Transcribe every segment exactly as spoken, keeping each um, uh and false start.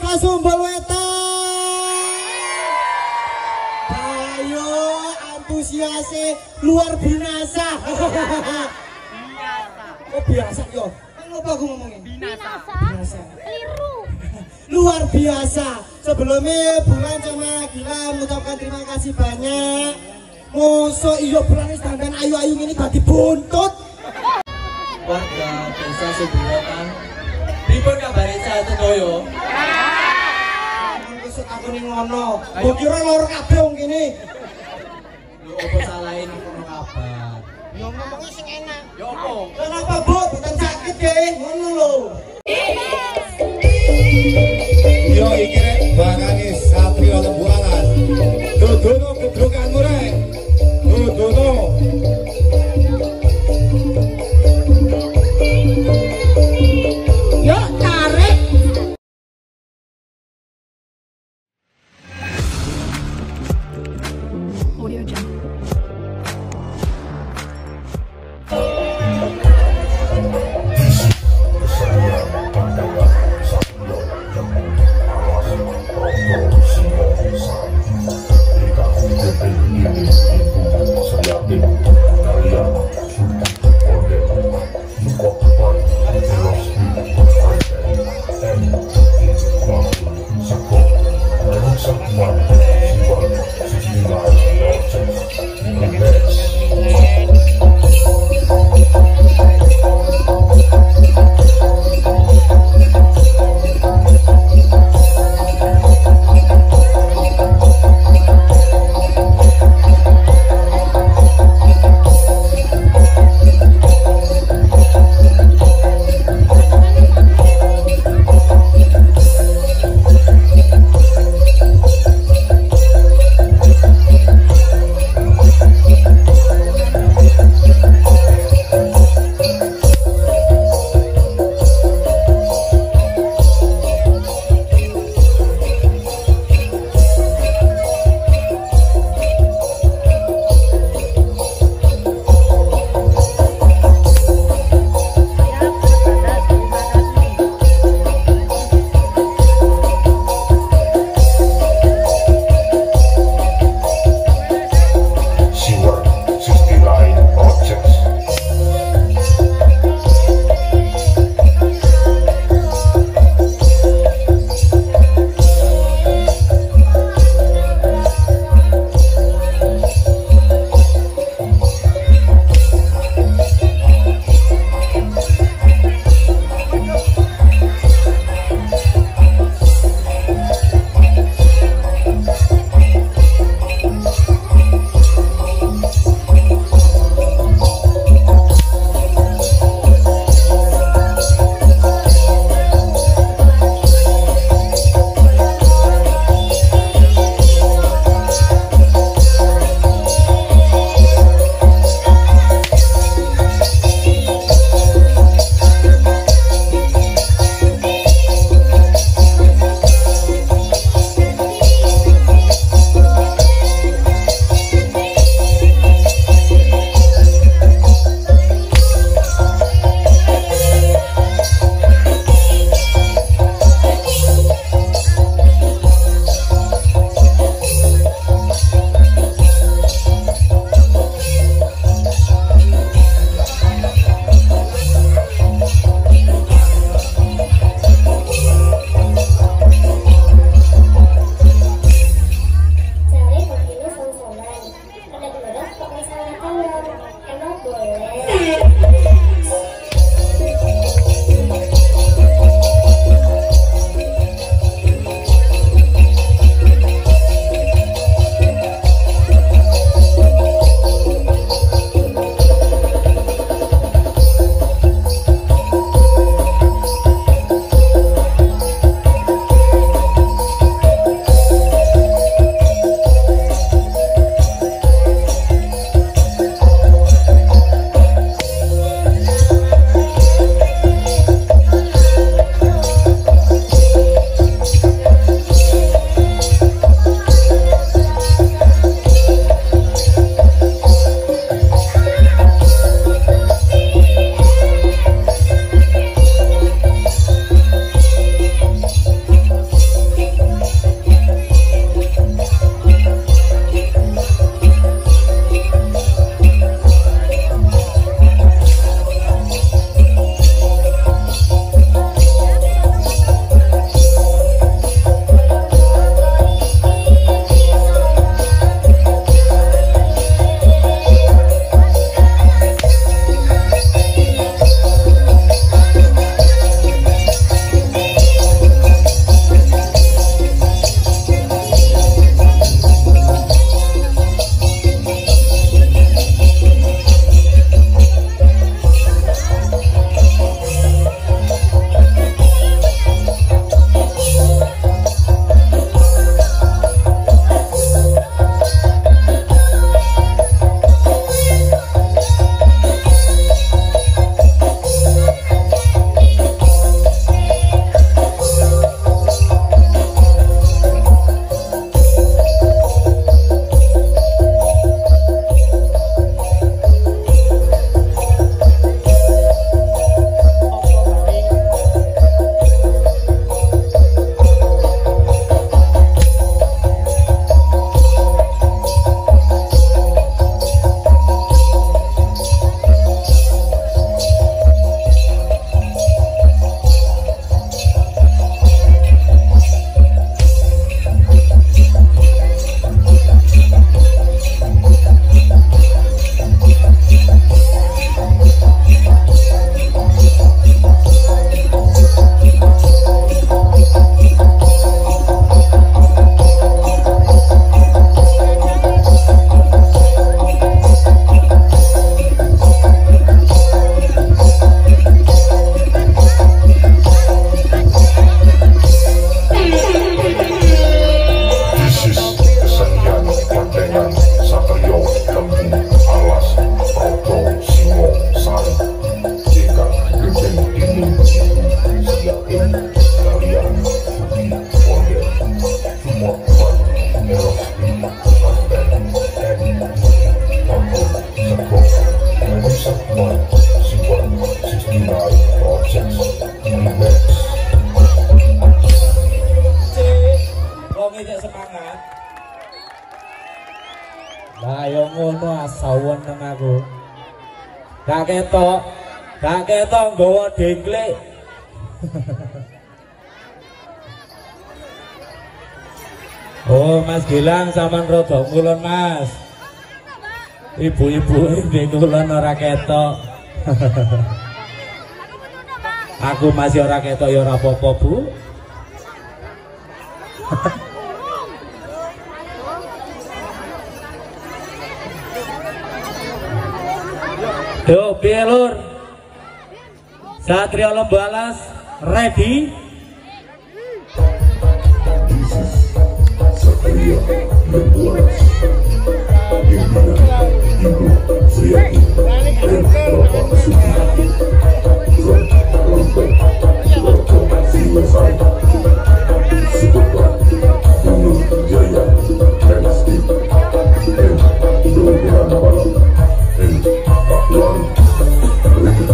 Kasumbul Wetan. Ayo antusiase luar binasa. Oh biasa yo. Kan lupa aku ngomongin. Binasa. Binasa. Keliru. Luar biasa. Sebelumnya Bulan sama Gila mengucapkan terima kasih banyak. Mosok iyo Bulan dandan ayu-ayu ini gak dibuntut. Warga desa Sumberwetan. Pripun kabare Cak Toyo? Wis aku ning ngono. Mbok kira loro kabeh wong kene. Lho opo salahe nang kono kabar? Yo ngomongnya sing enak. Yo opo? Kenapa, Bu? Boten sakit ge, ngono lho. Yo iki rek barane Satrio Lembuangan. Dudono gedrukanmu rek. Dudono. Yuk tarik. Audio Jungle. We'll be right back. ngono asawan nang aku. Gak ketok, gak ketok nggawa dengklik. Oh, Mas Gilang sampean rada ngulon, Mas. Ibu-ibu ndek ngulon ora ketok. Aku masih ora ketok ya ora apa-apa, Bu. Yo, piye Lur? Satria Lembalas ready? Satria Lembalas pimpinan Ibu Sriati dan Bapak Suki from Lampung Lampung selesai sebutlah Gunung Jaya dan Steve dan Dogeran Barat dan Pak Wali berikut.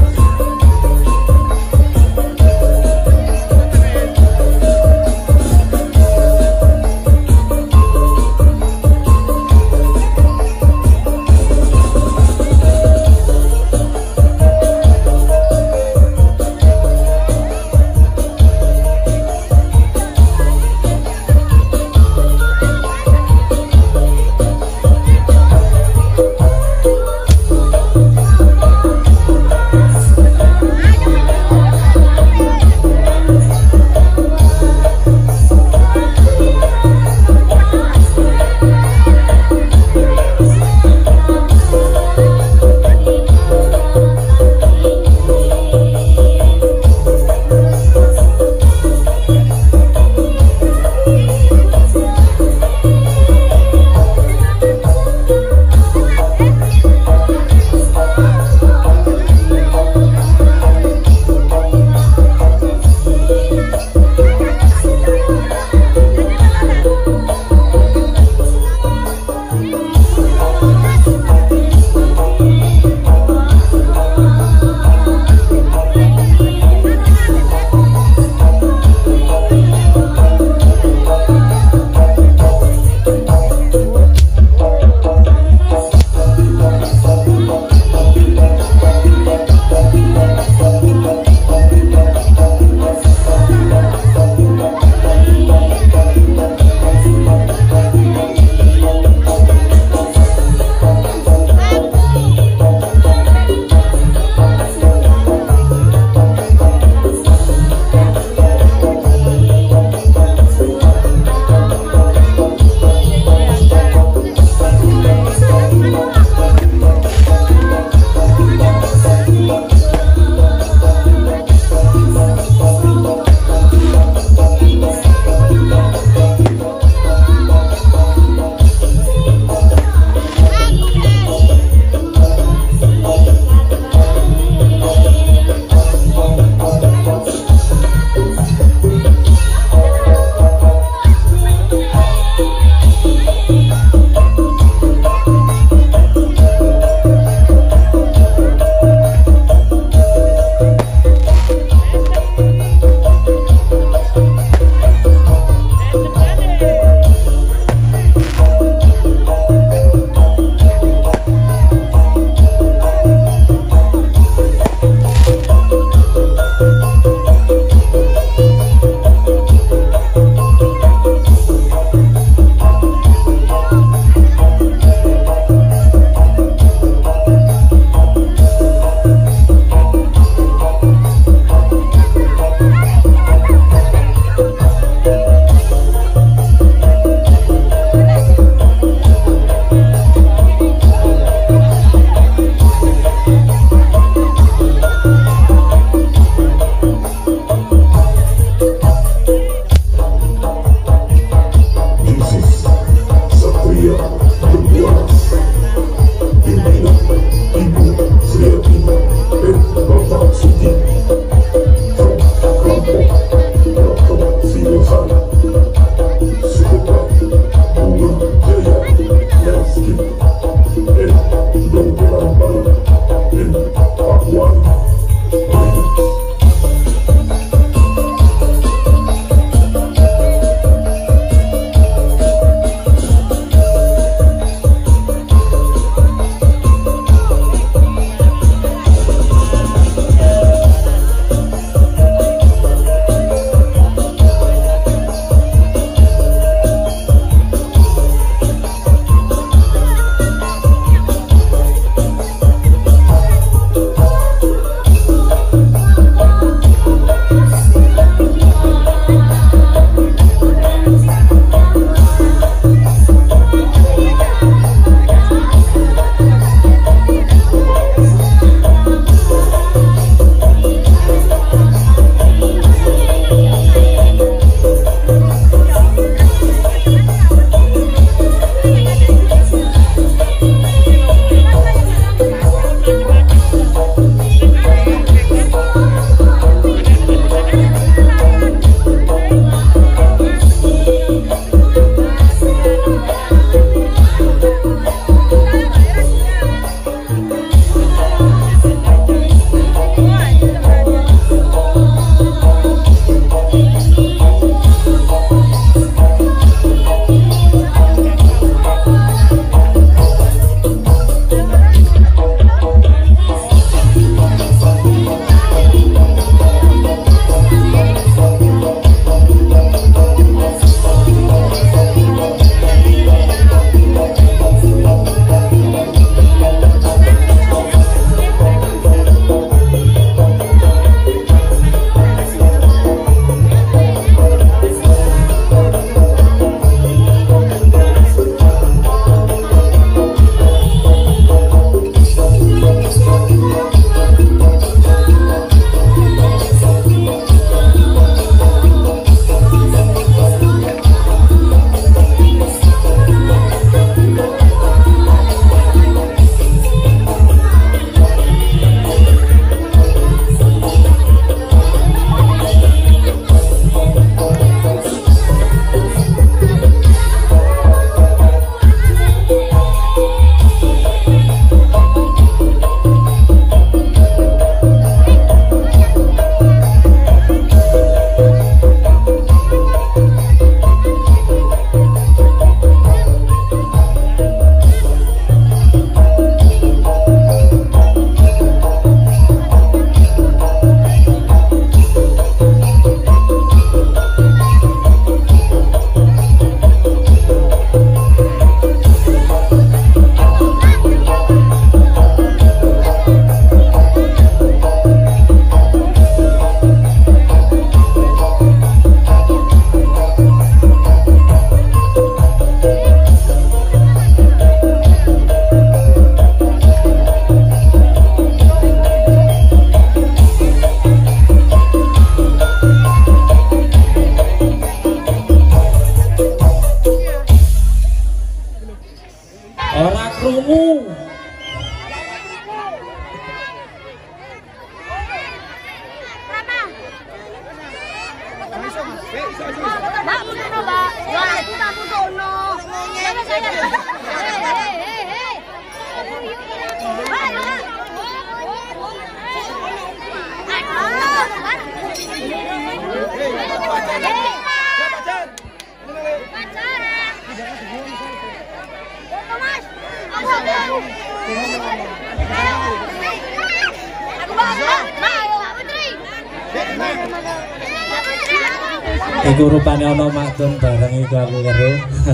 Iku rupane ana maktun bareng iku aku karo.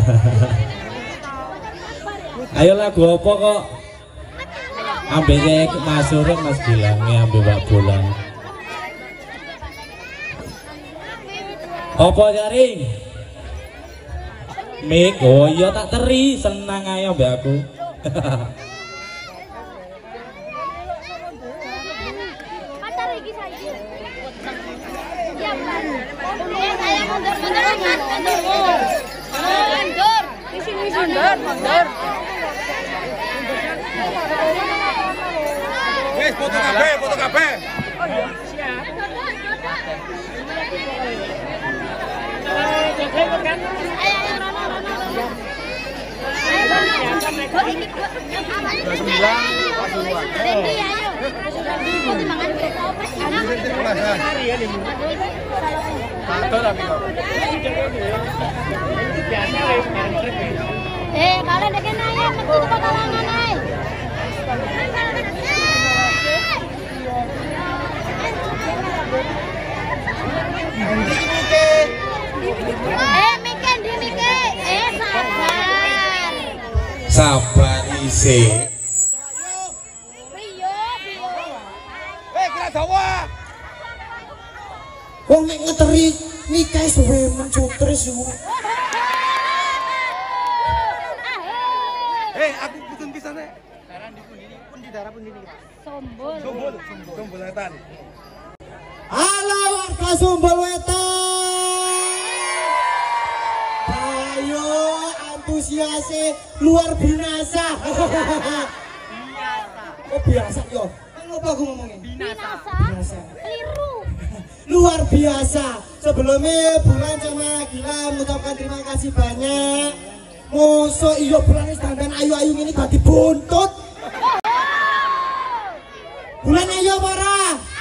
Ayo lagu apa kok? Ambek Mas Surek Mas Gilange ambek Mbak Bolang. Apa jaring? Mik, oh iya tak teri, senang ayo mbak aku. Wes foto kafe, foto kafe. Oh iya, siap. Eh, kalau ada kena ya, betul bakalangan ay. Eh, Mike, di Mike. Eh, sabar. Sabar isi. Biyo, biyo. Eh, kira Jawa. Wong nek ngeteri nikah suwe mencutris yo. Eh, aku putun pisan nek. Daran di pundi pun di darah pun ini. Sombol. Sombol, sombol wetan. Halo warga Sombol Wetan. Ayo antusiase luar binasa. Oh biasa yo. Kenapa aku ngomongin? Binasa. Binasa. Keliru. Luar biasa. Sebelumnya bulan sama gila mengucapkan terima kasih banyak. Mosok iyo bulan ini sampean ayu-ayu ini tadi buntut. Bulan ayo para.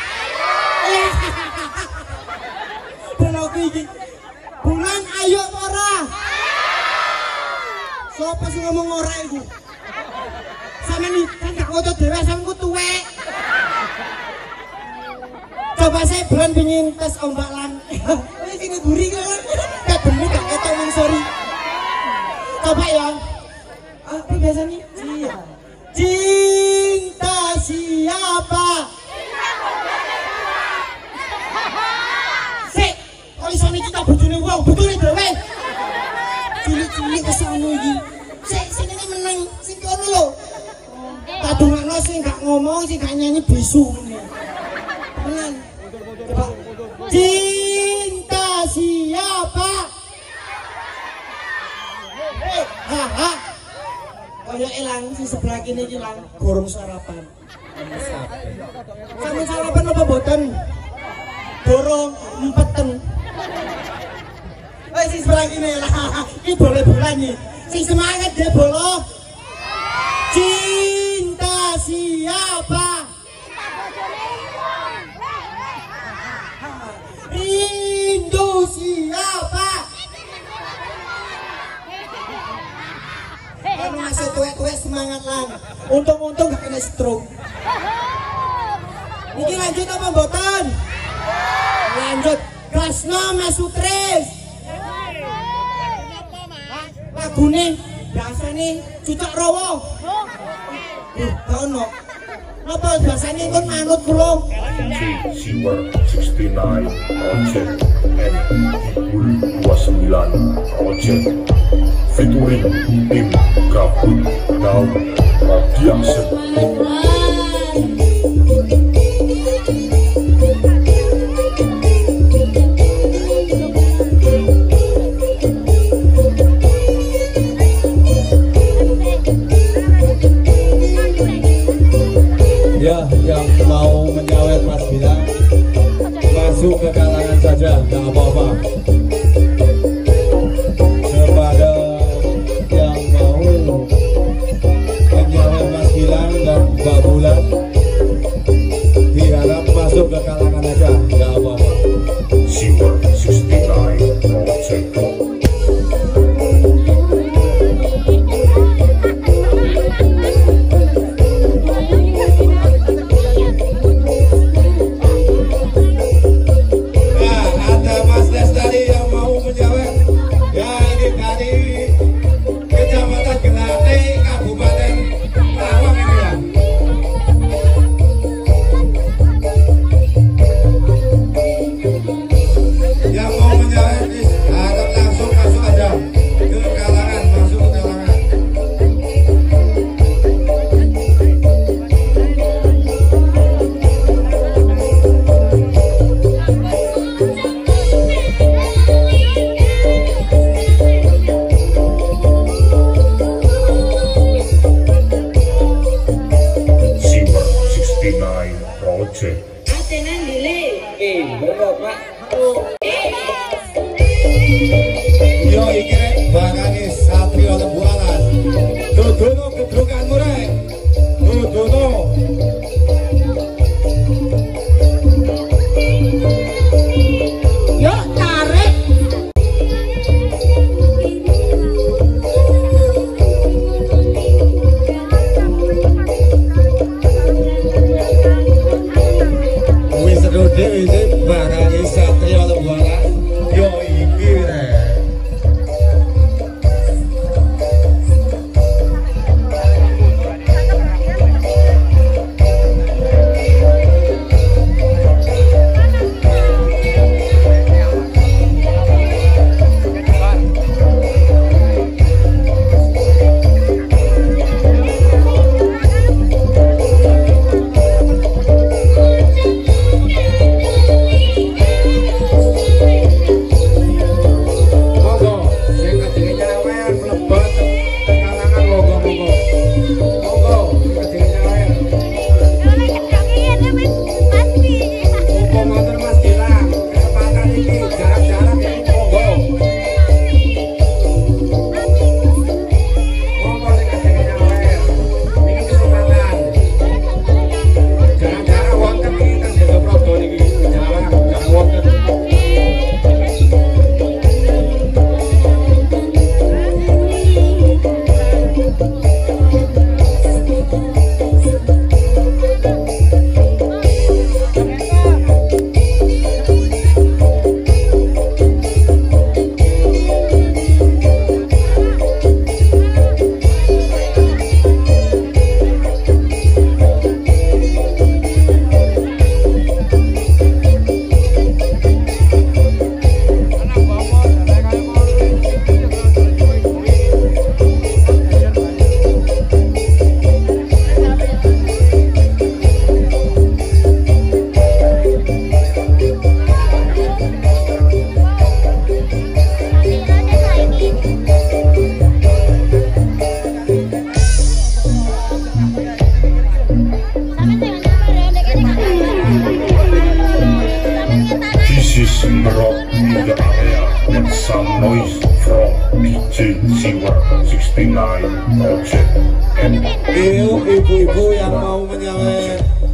Bulan ayo para. Sopo sing ngomong ora iku? Sampeyan iki kan gak ngotot dhewe sampeku tuwek. Coba saya bulan pingin tes ombak lan. Ini sini buri kan. Gak bener gak ketok mung sorry. Coba ya. Apa biasanya? Iya. Cinta siapa? Sik, kok iso kita bojone wong, bojone dhewe. Cilik-cilik kesono iki. Sik, sing ini meneng, sing kono lho. Tak dongakno sing gak ngomong, sing gak nyanyi bisu ngene. Tenan. Coba. Cinta siapa? Hei, ha ha. Kaya ilang si sebelah kini ilang gorong sarapan. Sampe sarapan apa boten? Gorong empeten. Eh si sebelah kini lah. Ini boleh bulan nih. Si semangat deh bolo. Cinta siapa? Rindu siapa? Kalau masih tuwek-tuwek semangat lang. Untung-untung gak kena stroke. Ini lanjut apa mboten? Lanjut. Krasno Mas Sutris. Lagune biasane Cucok Rowo. Duh, gak ono. Napa biasane kon manut kula? Siwer enam enam Project M dua puluh sembilan Project featuring tim Gabut Daun Radiasen. Ya, yang mau menyawet Mas bilang masuk ke kalangan saja, nggak apa-apa. Dudono gedrukanmu rek. Dudono. Yuk tarik. Wis seru dhewe iki barane Satria Lembaran. Yo iki rek. Noise from D J Siwer sixty-nine Project and Iyo ibu-ibu yang mau menyawai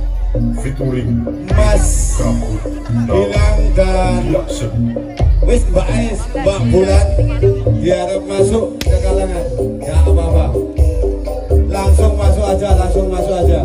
featuring Mas Gilang dan wis Mbak Ais, Mbak Bulan diharap masuk ke kalangan. Ya apa-apa, langsung masuk aja, langsung masuk aja.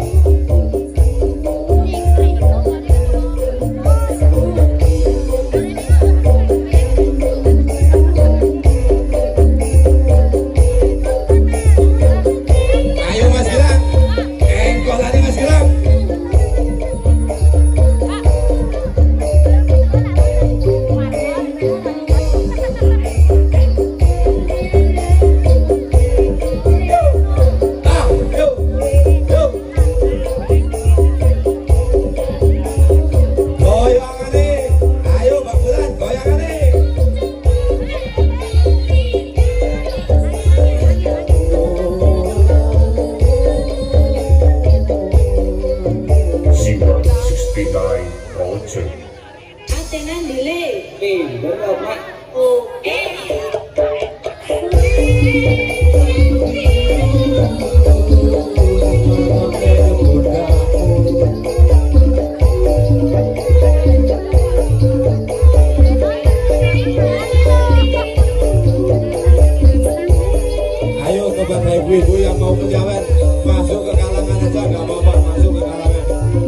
Ibu-ibu yang mau menjawab masuk ke kalangan aja, nggak apa-apa, masuk ke kalangan.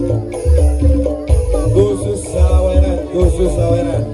Khusus Saweran, khusus Saweran.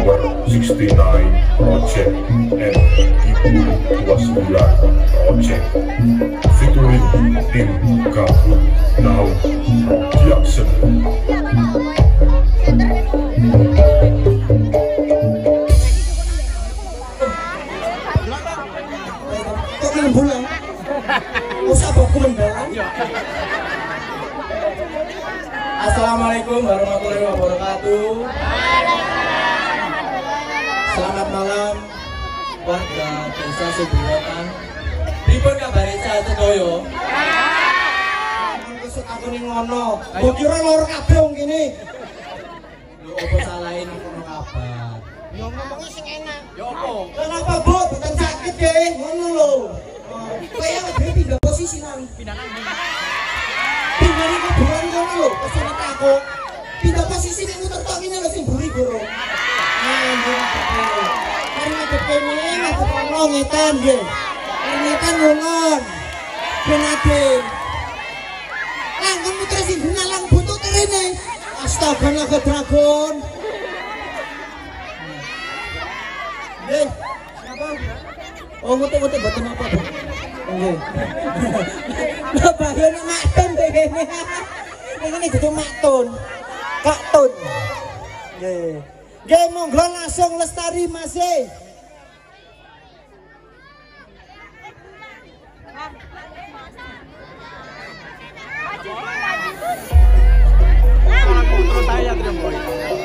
Siwar sixty-nine Project and Ibu dua puluh sembilan Project featuring tim Gabut Now Production. Kok lembulan? Usah baku mendalam. Assalamualaikum warahmatullahi wabarakatuh. Selamat malam warga desa Suburotan. Pripun kabare sehat sedoyo? Maksud aku ning ngono. Kok kira lor kabeh wong kene. Lho opo salahe nang kono kabar? Yo ngomongnya sing enak. Ya opo? Kenapa, Bu? Bukan sakit deh. Ngono lho. Kayak dhewe pindah posisi nang. Pindah nang. Pindah ning kuburan ngono lho. Kesini aku. Pindah posisi ning muter tok kene lho sing buri goro. Nah, nggih. Mari ngadep kene, ngadep kono ngetan nggih. Ngetan ngongon. Benaden. Lang kamu terus sing nalang butut rene. Astaga naga dragon. Nggih. Apa? Oh, ngote-ngote boten apa, Bu. Nggih. Bapak yo nek maktun to kene. Ini kudu maktun. Kaktun. Nggih. Nggih, monggo langsung lestari Mas e. Terus saya terima boy.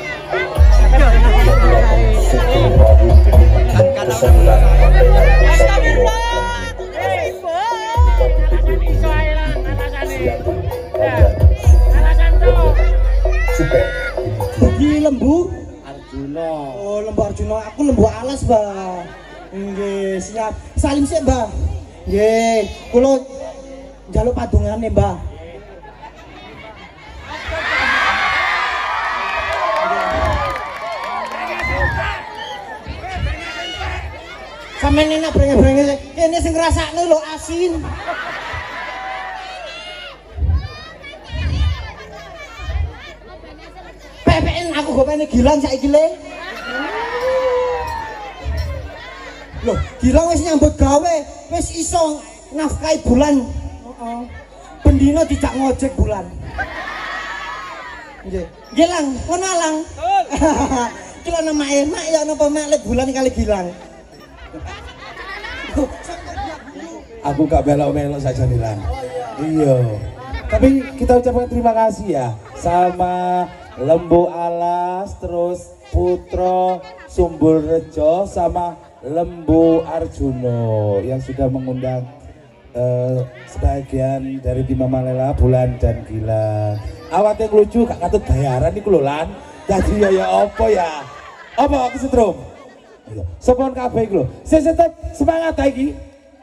Bagi lembu Arjuna. Oh, lembu Arjuna. Aku lembu alas, Mbah. Nggih, siap. Salim sik, Mbah. Nggih, kula njaluk padungane, Mbah. Sampeyan enak brenge-brenge kene sing ngrasakne lho asin. Pepen aku gopene Gilang saiki le. Loh, Gilang wis nyambut gawe, wis iso nafkahi bulan. Heeh. Bendina dijak ngojek bulan. Nggih. Nggih Lang, ngono Lang. Betul. Kilo nama emak ya napa mak le bulan kali Gilang. Aku gak belok-belok saja nih Lan. Iya. Tapi kita ucapkan terima kasih ya sama Lembu Alas, terus Putro Sumbul Rejo sama Lembu Arjuno yang sudah mengundang uh, sebagian dari tim Malela, Bulan dan Gilang. Awatnya lucu gak katut bayaran nih Lan. Jadi ya ya apa ya? Apa aku setrum? Sopon kabeh iku lho. Sing tetep semangat ta iki.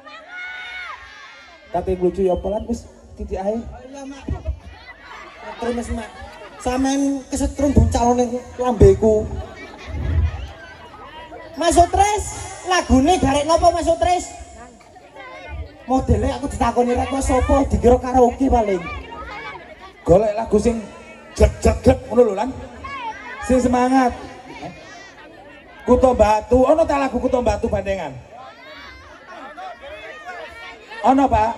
Kate lucu ya pelan wis titik ae. Iya, Mak. Terus Mak. Sampeyan kesetrum buncalone lambeku. Mas Stres, lagune garek napa Mas Stres? Modele aku ditakoni rek sapa dikira karaoke paling. Golek lagu sing jek-jek ngono lho Lan. Sing semangat. Kuto Batu, ono ta lagu Kuto Batu Bandengan? Ono Pak?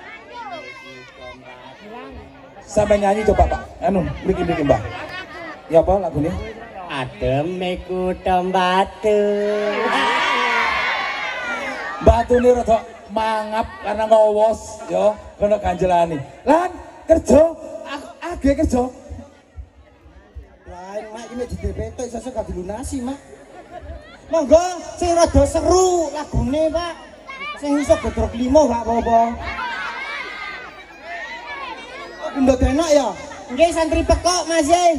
Sampai nyanyi coba Pak, anu, mriki-mriki Mbak. Ya apa lagunya? Adem Kuto Batu. Batu ini rada mangap karena ngowos, ya, kena ganjelani. Lan, kerja, agak kerja. Lain Mak ini di D P T iso gak dilunasi Mak. Monggo sing rada seru lagune Pak. Sing iso godrok limo gak apa-apa. Kok ndok enak ya? Nggih santri pekok Mas e.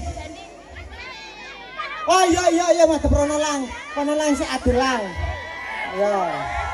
Oh iya iya iya madhep rono Lang. Kono Lang sik adil Lang. Ya.